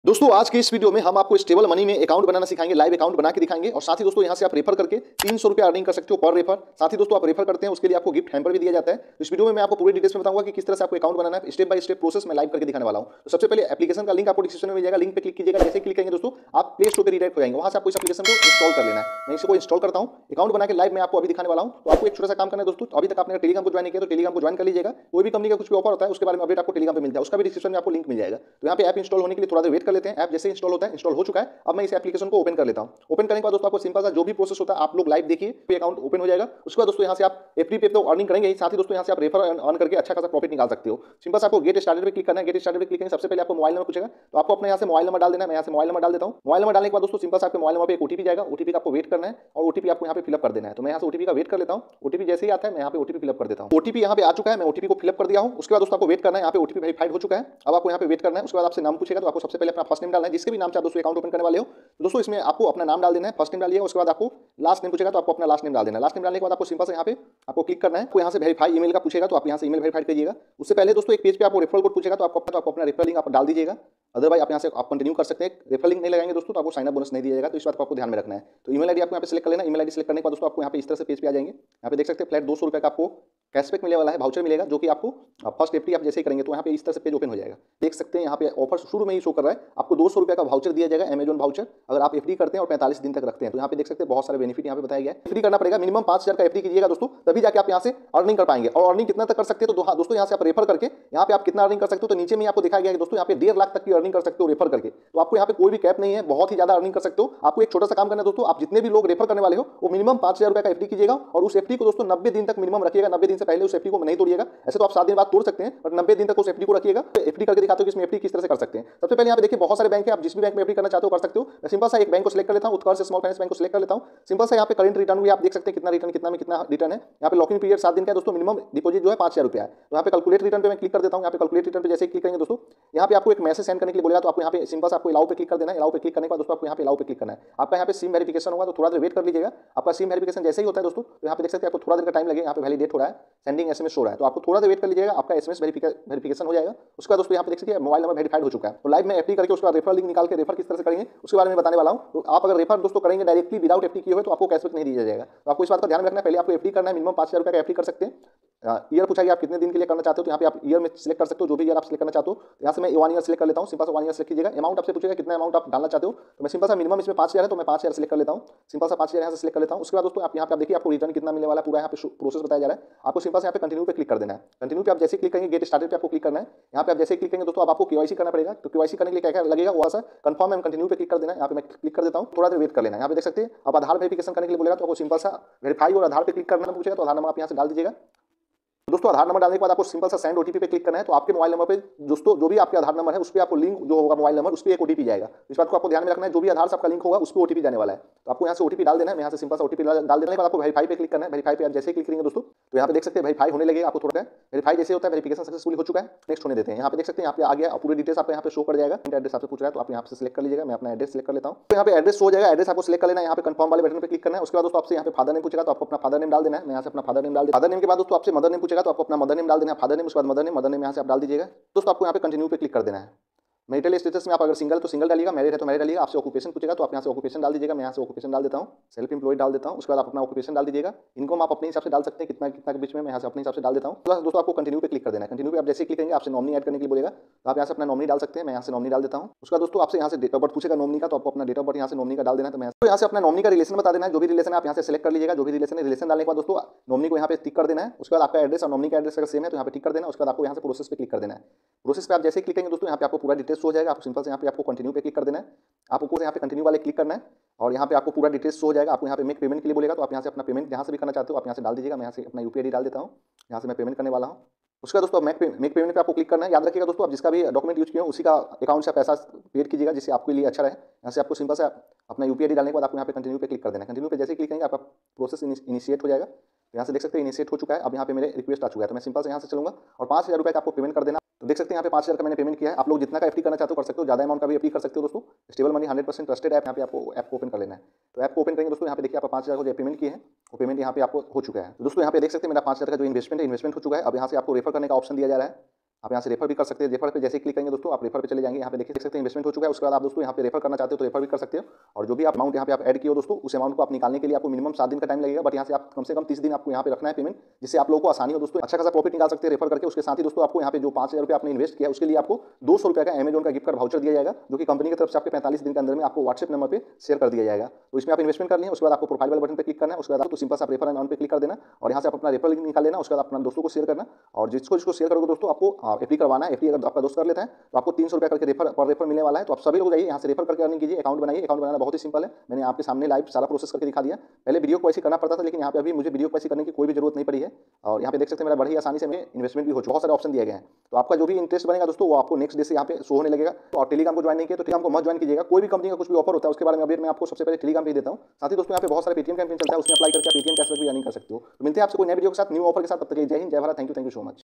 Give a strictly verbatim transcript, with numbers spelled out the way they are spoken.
दोस्तों आज के इस वीडियो में हम आपको स्टेबल मनी में अकाउंट बनाना सिखाएंगे, लाइव अकाउंट बना के दिखाएंगे और साथ ही दोस्तों यहां से आप रेफर करके तीन सौ रुपए अर्निंग कर सकते हो पर रेफर। साथ ही दोस्तों आप रेफर करते हैं उसके लिए आपको गिफ्ट हैम्पर भी दिया जाता है। तो इस वीडियो में मैं आपको पूरी डिटेल्स में बताऊंगा कि किस तरह से आपको अकाउंट बनाना है, स्टेप बाय स्टेप प्रोसेस में लाइव करके दिखाने वाला हूं। तो सबसे पहले एप्लीकेशन का लिंक आपको डिस्क्रिप्शन में मिल जाएगा, लिंक पे क्लिक कीजिएगा। जैसे क्लिक करेंगे दोस्तों आप प्ले स्टोर पे रिडायरेक्ट हो जाएंगे, वहां से आपको इस एप्लीकेशन को इंस्टॉल कर लेना है। मैं इसको इंस्टॉल करता हूं, अकाउंट बना के लाइव में आपको अभी दिखाने वाला हूं। तो आपको एक छोटा सा काम करना है दोस्तों, अभी तक आपने टेलीग्राम को ज्वाइन किया तो टेलीग्राम को ज्वाइन कर लीजिएगा। कोई भी कंपनी का कुछ भी ऑफर होता है उसके बारे में अपडेट आपको टेलीग्राम पे मिल जाए, उसका भी डिस्क्रिप्शन में आपको लिंक मिल जाएगा। तो यहाँ पे ऐप इंस्टॉल होने के लिए थोड़ा देर वेट कर लेते हैं। ऐप जैसे इंस्टॉल होता है, इंस्टॉल हो चुका है। अब मैं इस एप्लीकेशन को ओपन कर लेता हूं। ओपन करने के बाद दोस्तों आपको सिंपल सा जो भी प्रोसेस होता है आप लोग लाइव देखिए, पे अकाउंट ओपन हो जाएगा। उसके बाद दोस्तों यहां से आप एफडी पे तो अर्निंग करेंगे, साथ ही दोस्तों यहां से आप रेफर अर्न करके अच्छा खासा प्रॉफिट निकाल सकते हो। सिंपल से आपको गेट स्टार्टेड पे क्लिक करना है। गेट स्टार्टेड पे क्लिक करेंगे, सबसे पहले आपको मोबाइल नंबर पूछेगा, तो आपको अपने यहां से मोबाइल नंबर डाल देना है। मैं यहां से मोबाइल नंबर डाल देता हूं। मोबाइल नंबर डालने के बाद दोस्तों सिंपल से आपके मोबाइल नंबर पे एक ओटीपी जाएगा, ओटीपी का आपको वेट करना है और ओटीपी आपको यहां पे फिलअप कर देना है। तो मैं यहां से ओटीपी का वेट कर लेता हूं। ओटीपी जैसे ही आता है मैं यहां पे ओटीपी फिलअप कर देता हूं। ओटीपी यहां पे आ चुका है, मैं ओटीपी को फिलअप कर दिया हूं। उसके बाद दोस्तों आपको वेट करना है, यहां पे ओटीपी वेरीफाइड हो चुका है। अब आपको यहां पे वेट करना है। उसके बाद आपसे नाम पूछेगा, तो आपको सबसे पहले अपना फर्स्ट नेम डालना है, जिसके भी नाम से आप दोस्तों अकाउंट ओपन करने वाले हो। दोस्तों इसमें आपको अपना नाम डाल देना है, फर्स्ट नेम डालिए। उसके बाद आपको लास्ट नेम पूछेगा तो आपको अपना लास्ट नेम डाल देना है। लास्ट नेम डालने के बाद आपको सिंपल से यहाँ पे आपको क्लिक करना है। आपको यहाँ से वेरीफाई ईमेल का पूछेगा तो आप यहाँ से ईमेल वेरीफाई करिएगा। उससे पहले दोस्तों एक पेज पे आपको रेफरल कोड पूछेगा तो आपको तो आपको अपना रेफरल लिंक आप डाल दीजिएगा। अदरवाइज आप यहाँ से आप कंटिन्यू कर सकते हैं। रेफरल लिंक नहीं लगाएंगे दोस्तों तो आपको साइन अप बोनस नहीं दिया जाएगा, तो इस बात को आपको ध्यान में रखना है। तो ईमेल आईडी आपको यहाँ पे सिलेक्ट कर लेना। ईमेल आईडी सिलेक्ट करने के बाद दोस्तों आपको यहाँ पे इस तरह से पेज पे आ जाएंगे। यहाँ पे देख सकते हैं फ्लैट दो सौ रुपये का आपको कैशबैक मिलने वाला है, वाउचर मिलेगा, जो कि आपको फर्स्ट एफडी आप जैसे ही करेंगे तो यहाँ पे इस तरह से पेज ओपन हो जाएगा। देख सकते हैं यहाँ पे ऑफर शुरू में ही शो कर रहा है, आपको दो सौ रुपये का वाउचर दिया जाएगा, अमेजॉन वाउचर। अगर आप एफडी करते हैं और पैंतालीस दिन तक रखते हैं तो यहाँ पे देख सकते हैं बहुत सारे बेनिफिट यहाँ पे बताया गया है। एफडी करना पड़ेगा, मिनिमम पांच हजार का एफडी कीजिएगा दोस्तों, तभी जाके आप यहाँ से अर्निंग कर पाएंगे। और अर्निंग कितना तक कर सकते हैं तो दोस्तों यहाँ से आप रेफर करके यहाँ पे आप कितना अर्निंग कर सकते हो तो नीचे में आपको दिखाया गया है दोस्तों, यहाँ पे डेढ़ लाख तक की अर्निंग कर सकते हो रेफर करके। तो आपको यहाँ पे कोई भी कैप नहीं है, बहुत ही ज्यादा अर्निंग कर सकते हो। आपको एक छोटा सा काम करना है दोस्तों, आप जितने भी लोग रेफर करने वाले हो वो मिनिमम पांच हजार रुपए का एफडी कीजिएगा और उस एफडी को दोस्तों नब्बे दिन तक मिनिमम रखिएगा। नब्बे दिन से पहले उस एफडी को नहीं तोड़िएगा। ऐसे तो आप सात दिन बाद तोड़ सकते हैं, बट नब्बे दिन तक उस एफडी को रखिएगा। एफडी करके दिखाते हो कि इसमें एफडी किस तरह से कर सकते हैं। सबसे पहले यहाँ पे देखिए बहुत सारे बैंक है, आप जिस भी बैंक में एफडी करना चाहते हो कर सकते हो। मैं सिंपल सा एक बैंक को सिलेक्ट कर लेता हूँ, उत्कर्ष स्मॉल फाइनेंस बैंक को सिलेक्ट कर लेता हूँ। सिंपल सा यहाँ पे करंट रिटर्न भी आप देख सकते हैं, कितना रिटर्न कितना में कितना रिटर्न है। यहाँ पे लॉकिंग पीरियड सात दिन का है दोस्तों, मिनिमम डिपॉजिट जो है पांच हजार रुपया है। तो यहाँ पे कैलकुलेट रिटर्न पे मैं क्लिक कर देता हूँ। यहाँ पे कैलकुलेट रिटर्न पे जैसे क्लिक करेंगे दोस्तों यहाँ पे आपको एक मैसेज सेंड करने के लिए बोलेगा, तो आपको यहाँ पे सिंपल से आपको अलाउ पे क्लिक कर देना है। अलाउ पे क्लिक करने के बाद दोस्तों आपको यहाँ पे अलाउ पे क्लिक करना है। आपका यहाँ पे सिम वेरिफिकेशन होगा तो थोड़ा देर वेट कर लीजिएगा। आपका सिम वेरिफिकेशन जैसे ही होता है दोस्तों तो यहाँ पे देख सकते हैं आपको थोड़ा देर का टाइम लगेगा। यहाँ पे वैलिडेट हो रहा है, सेंडिंग एसएमएस हो रहा है, तो आपको थोड़ा देर वेट कर लीजिएगा, आपका एसएमएस वेरिफिकेशन हो जाएगा। उसके बाद दोस्तों यहाँ पे देख सकते हैं मोबाइल नंबर वेरीफाइड हो चुका है। तो लाइव में एफडी करके उसका रेफरल लिंक निकाल के रेफर किस तरह से करेंगे उसके बारे में बताने वाला हूँ। तो आप अगर रेफर दोस्तों करेंगे डायरेक्टली विदाउट एफडी किए हुए तो आपको कैशबैक नहीं दिया जाएगा। तो आपको इस बात का ध्यान रखना है, पहले आपको एफडी करना है, मिनिमम पांच हजार रुपये का एफडी कर सकते हैं। ईयर पूछा गया आप कितने दिन के लिए करना चाहते हो, तो यहाँ पे आप ईयर में सिलेक्ट कर सकते हो, जो भी ईयर आप सिलेक्ट करना चाहते हो। यहाँ से मैं वन ईयर सिलेक्ट कर लेता हूँ। सिंपल सा वन ईयर सिलेक्ट कीजिएगा। अमाउंट आपसे पूछेगा कितना अमाउंट आप डालना चाहते हो, तो मैं सिंपल सा मिनिमम इसमें पांच हजार है तो मैं पांच हजार सिलेक्ट कर लेता हूँ। सिंपल सा पांच हजार यहाँ से सिलेक्ट कर लेता हूँ। उसके बाद दोस्तों आप यहाँ पे देखिए आपको रिटर्न कितना मिलने वाला है, पूरा यहाँ पे प्रोसेस बताया जा रहा है। आपको सिंपल से यहाँ पे कंटिन्यू पे क्लिक कर देना है। कंटिन्यू पे आप जैसे क्लिक करेंगे गेट स्टार्टेड पे आपको क्लिक करना है। यहाँ पे आप जैसे क्लिक करेंगे दोस्तों अब आपको केवाईसी करना पड़ेगा। तो केवाईसी करने के लिए क्या क्या लगेगा वो सा कंफर्म एंड कंटिन्यू पे क्लिक कर देना है। यहाँ पे मैं क्लिक कर देता हूँ, थोड़ा देर वेट कर लेना है। यहाँ पे देख सकते हैं आप आधार वेरिफिकेशन करने के लिए बोलेगा तो आपको सिंपल सा वेरीफाई और आधार पे क्लिक करना पूछेगा, तो आधार नंबर आप यहाँ से डाल दीजिएगा। दोस्तों आधार नंबर डालने के बाद आपको सिंपल सा सेंड ओटीपी पे क्लिक करना है। तो आपके मोबाइल नंबर पे दोस्तों जो भी आपके आधार नंबर है उस पर आपको लिंक जो होगा मोबाइल नंबर उस पर एक ओटीपी जाएगा। इस बात को आपको ध्यान में रखना है, जो भी आधार से आपका लिंक होगा उस पर ओटीपी जाने वाला है। तो आपको यहाँ से ओटीपी डाल देना है। यहाँ से सिंपल सा ओटीपी डाल देने के बाद आपको वेरीफाई पे क्लिक करना है। वेरीफाई पे आप जैसे क्लिक करेंगे दोस्तों तो यहाँ पे देख सकते हैं वेरीफाई होने लगेगा। आपको थोड़ा वेरीफाई जैसे होता है वेरिफिकेशन सक्सेसफुल हो चुका है, नेक्स्ट होने देते हैं। यहाँ पे देख सकते हैं यहाँ पे आ गया पूरी डिटेल्स आपको यहाँ पे शो कर जाएगा। एड्रेस आपसे पूछ रहा है तो आप यहाँ से सिलेक्ट कर लीजिएगा। मैं अपना एड्रेस सिलेक्ट कर लेता हूँ। तो यहाँ पे एड्रेस हो जाएगा, एड्रेस आपको सिलेक्ट कर लेना है। यहाँ पे कंफर्म वाले बटन पे क्लिक करना है। उसके बाद दोस्तों आपसे यहाँ पे फादर नेम पूछेगा तो आपको अपना फादर नेम डाल देना है। मैं यहाँ से अपना फादर नेम डाल देता हूं। फादर नेम के बाद दोस्तों आपसे मदर नेम पूछेगा तो आपको अपना मदर नेम डाल देना है। फादर नेम उसके बाद मदर नेम, मदर नेम यहाँ से आप डाल दीजिएगा। दोस्तों आपको यहाँ पे कंटिन्यू पे क्लिक कर देना है। मैरिटल स्टेटस में आप अगर सिंगल तो सिंगल डालिएगा, मैरिड है तो मैरिड डालिएगा। आपसे ऑक्यूपेशन पूछेगा तो आप यहाँ से ऑक्यूपेशन डाल दीजिएगा। मैं यहाँ से ऑक्यूपेशन डाल देता हूँ, सेल्फ एम्प्लॉयड डाल देता हूँ। उसके बाद आप अपना ऑक्यूपेशन डाल दीजिएगा। इनकम आप अपने हिसाब से डाल सकते हैं, कितना कितना के बीच में मैं यहाँ से अपने हिसाब से डाल देता हूँ। तो दोस्तों आपको कंटिन्यू पे क्लिक कर देना है। कंटिन्यू पे आप जैसे क्लिक करेंगे आपसे नॉमिनी ऐड करने के लिए बोलेगा, तो आप यहाँ से अपना नॉमिनी डाल सकते हैं। मैं यहाँ से नॉमिनी डाल देता हूँ। उसका दोस्तों आपसे यहाँ से डेट ऑफ बर्थ पूछेगा नॉमिनी का, तो आपको अपना डेट ऑफ बर्थ यहाँ से नॉमिनी का डाल देना है। तो मैं यहाँ से अपना नॉमिनी का रिलेशन बता देना है, जो भी रिलेशन आप यहाँ से सिलेक्ट कर लीजिएगा। जो भी रिलेशन है, रिलेशन डालने के बाद दोस्तों नॉमिनी को यहाँ पे टिक कर देना है। उसके बाद आपका एड्रेस और नॉमिनी का एड्रेस अगर सेम है तो यहाँ पे टिक कर देना। उसके बाद आपको यहाँ से प्रोसेस पे क्लिक कर देना है। प्रोसेस पे आप जैसे क्लिक करेंगे दोस्तों यहाँ पे आपको पूरा डिटेल्स हो जाएगा। आपको सिंपल से यहाँ पे आपको कंटिन्यू पे क्लिक कर देना है। आपको यहाँ पे कंटिन्यू वाले क्लिक करना है और यहाँ पे आपको पूरा डिटेल्स हो जाएगा। आपको यहाँ पे मेक पेमेंट के लिए बोलेगा, तो आप यहाँ से अपना पेमेंट जहाँ से भी करना चाहते हो आप यहाँ से डाल दीजिएगा। मैं यहाँ से अपना यूपीआई डाल देता हूँ, यहाँ से मैं पेमेंट करने वाला हूँ। उसका दोस्तों मेक मेक पेमेंट पे आपको क्लिक करना है। याद रखिएगा दोस्तों आप जिसका भी डॉक्यूमेंट यूज किए हो उसी का अकाउंट से पैसा पेड कीजिएगा, जिससे आपके लिए अच्छा रहे। यहाँ से आपको सिंपल से अपना यूपीआई डालने के बाद आपको यहाँ पे कंटिन्यू पे क्लिक कर देना है। कंटिन्यू पे जैसे क्लिक करेंगे आपका प्रोसेस इनिशिएट हो जाएगा। यहाँ से देख सकते हैं इनिशिएट हो चुका है। अब यहाँ पे मेरे रिक्वेस्ट आ चुका है, तो मैं सिंपल से यहाँ से चलूंगा और पाँच हज़ार रुपये का आपको पेमेंट कर देना। तो देख सकते हैं यहाँ पे पाँच हज़ार का मैंने पेमेंट किया है। आप लोग जितना का एफडी करना चाहते हो कर सकते हो, ज़्यादा अमाउंट का भी एफडी कर सकते हो दोस्तों। Stable Money hundred percent trusted app. यहाँ पे आपको ऐप को ओपन कर लेना है। तो ऐप को ओपन करेंगे दोस्तों, यहाँ पे देखिए आप पाँच हज़ार को जो पेमेंट किए हैं वो पेमेंट यहाँ पे आपको हो चुका है। तो दोस्तों यहाँ पे देख सकते हैं मेरा पाँच हज़ार का जो इन्वेस्टमेंट है इन्वेस्टमेंट हो चुका है। अब यहाँ से आपको रेफर करने का ऑप्शन दिया जा रहा है। आप यहाँ से रेफर भी कर सकते हैं। रेफर पे जैसे क्लिक करेंगे दोस्तों आप रेफर पे चले जाएंगे, यहाँ पे देखिए देख सकते हैं इन्वेस्टमेंट हो चुका है। उसके बाद आप दोस्तों यहाँ पे रेफर करना चाहते हो तो रेफर भी कर सकते हो, और जो भी आप अमाउंट यहाँ पे आप ऐड किए हो दोस्तों उस अमाउंट को आप निकालने के लिए आपको मिनिमम सात दिन का टाइम लगेगा, बट यहाँ से आप कम से कम तीस दिन आपको यहाँ पे रखना है पेमेंट, जिससे आप लोगों को आसानी हो दोस्तों, अच्छा खासा प्रॉफिट निकाल सकते हैं रेफर करके। उसके साथ ही दोस्तों आपको यहाँ पे जो पाँच हजार रुपये आपने इन्वेस्ट किया उसके लिए आपको दो सौ रुपये का अमेजन का गिफ्ट कार्ड वाउचर दिया जाएगा, जो कि कंपनी की तरफ से आपके पैंतालीस दिन के अंदर में आपको व्हाट्सएप नंबर पे शेयर कर दिया जाएगा। तो इसमें आप इन्वेस्टमेंट करनी है, उसके बाद आपको प्रोफाइल वाले बटन पे क्लिक करना है, उसके बाद आपको सिंपल सा रेफर अमाउंट पे क्लिक कर देना और यहाँ से आप अपना रेफर लिंक निकाल लेना। उसके बाद अपना दोस्तों को शेयर करना, और जिसको जिसको शेयर करोगे दोस्तों आपको एफडी करवाना है। एफडी अगर आपका दोस्त कर लेता है तो आपको तीन सौ रुपये करके रेफर पर रेफर मिलने वाला है। तो आप सभी लोग जाइए यहाँ से रेफर करके अर्निंग कीजिए, अकाउंट बनाइए। अकाउंट बनाना बहुत ही सिंपल है, मैंने आपके सामने लाइव सारा प्रोसेस करके दिखा दिया। पहले वीडियो को ऐसे करना पड़ता था, लेकिन यहाँ पे अभी मुझे वीडियो को ऐसे करने की कोई भी जरूरत नहीं पड़ी है, और यहाँ पे देख सकते हैं मेरा बड़ी आसानी से मेरे इन्वेस्टमेंट भी हो चुका है। बहुत सारे ऑप्शन दिए गए हैं, तो आपका जो भी इंटरेस्ट बनेगा दोस्तों वो आपको नेक्स्ट डे से यहाँ पे शो होने लगेगा। और टेलीग्राम को ज्वाइन नहीं किया तो टेलीग्राम को मत ज्वाइन कीजिएगा। कोई भी कंपनी का कुछ भी ऑफर होता है उसके बारे में अपडेट मैं आपको सबसे पहले टेलीग्राम पे देता हूँ। साथ ही दोस्तों यहाँ पे बहुत सारे पेटीएम कैंपेन चलता है, उसमें अप्लाई करके आप पेटीएम कैशबैक भी अर्निंग कर सकते हो। तो मिलते हैं आपसे कोई नए वीडियो के साथ, न्यू ऑफर के साथ। तब तक जय हिंद, जय Bharat, thank you, thank you so much.